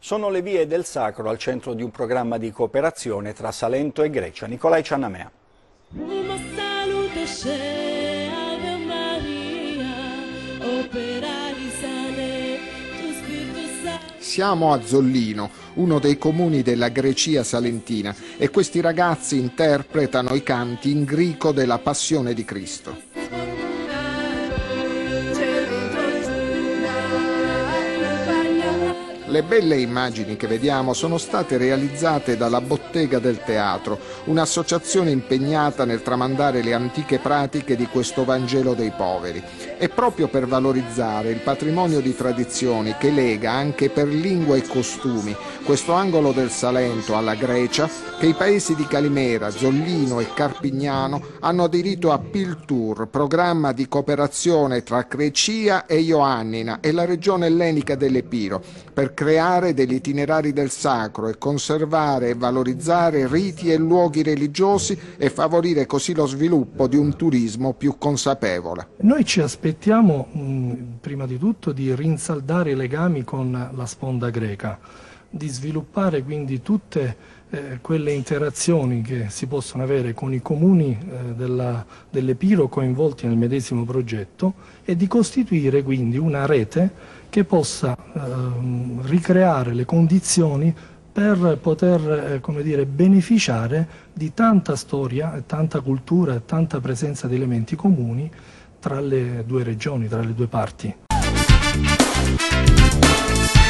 Sono le vie del Sacro al centro di un programma di cooperazione tra Salento e Grecia. Nicolai Ciannamea. Siamo a Zollino, uno dei comuni della Grecia salentina, e questi ragazzi interpretano i canti in greco della Passione di Cristo. Le belle immagini che vediamo sono state realizzate dalla Bottega del Teatro, un'associazione impegnata nel tramandare le antiche pratiche di questo Vangelo dei poveri. È proprio per valorizzare il patrimonio di tradizioni che lega anche per lingua e costumi questo angolo del Salento alla Grecia che i paesi di Calimera, Zollino e Carpignano hanno aderito a Piltour, programma di cooperazione tra Grecia e Ioannina e la regione ellenica dell'Epiro, per creare degli itinerari del sacro e conservare e valorizzare riti e luoghi religiosi e favorire così lo sviluppo di un turismo più consapevole. Noi ci aspettiamo prima di tutto di rinsaldare i legami con la sponda greca, di sviluppare quindi tutte quelle interazioni che si possono avere con i comuni dell'Epiro coinvolti nel medesimo progetto e di costituire quindi una rete che possa ricreare le condizioni per poter beneficiare di tanta storia, tanta cultura e tanta presenza di elementi comuni tra le due regioni, tra le due parti.